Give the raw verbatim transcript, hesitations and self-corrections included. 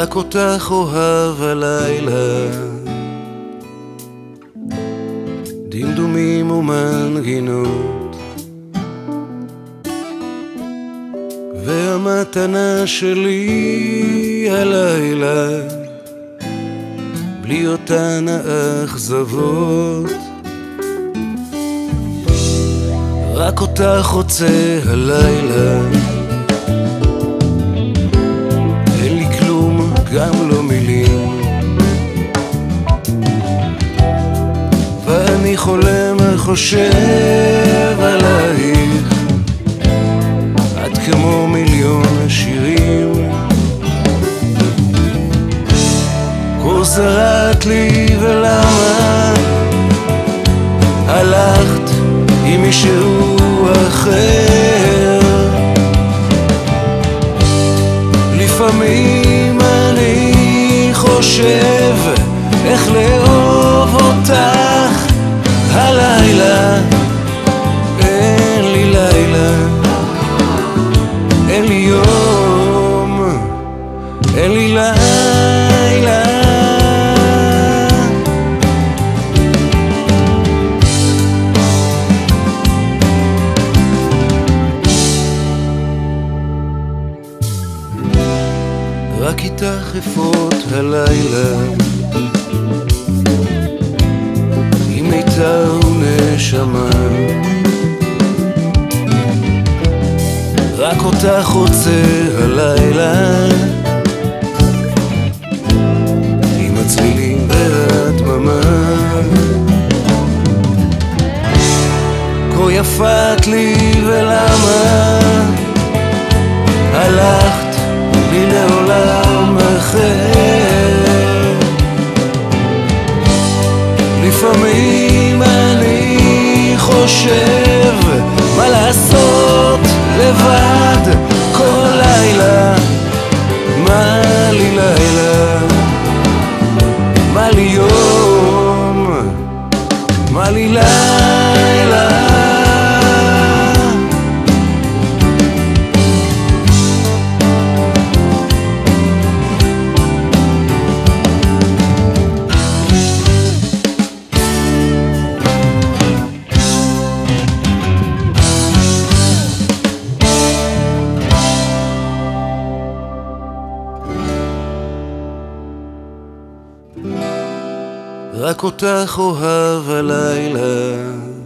רק אותך אוהב הלילה, דמדומים ומנגינות, והמתנה שלי הלילה, בלי אותן האכזבות. רק אותך רוצה הלילה, אין לי כלום, גם לא מילים, ואני חולם וחושב עלייך, את כמו מיליון שירים. כה זרעת לי ולמה הלכת עם מישהו אחר. לפעמים אני חושב איך לאהוב אותך הלילה. אין לי לילה, אין לי יום, אין לי לילה. רק איתך אפות הלילה, עם מיתר ונשמה. רק אותך רוצה הלילה, עם הצלילים והדממה. כה יפת לי ולמה הלכת לי לעולם אחר. לפעמים אני חושב מה לעשות לבד כל לילה. מה לי לילה, מה לי יום, מה לי לילה. רק אותך אוהב הלילה,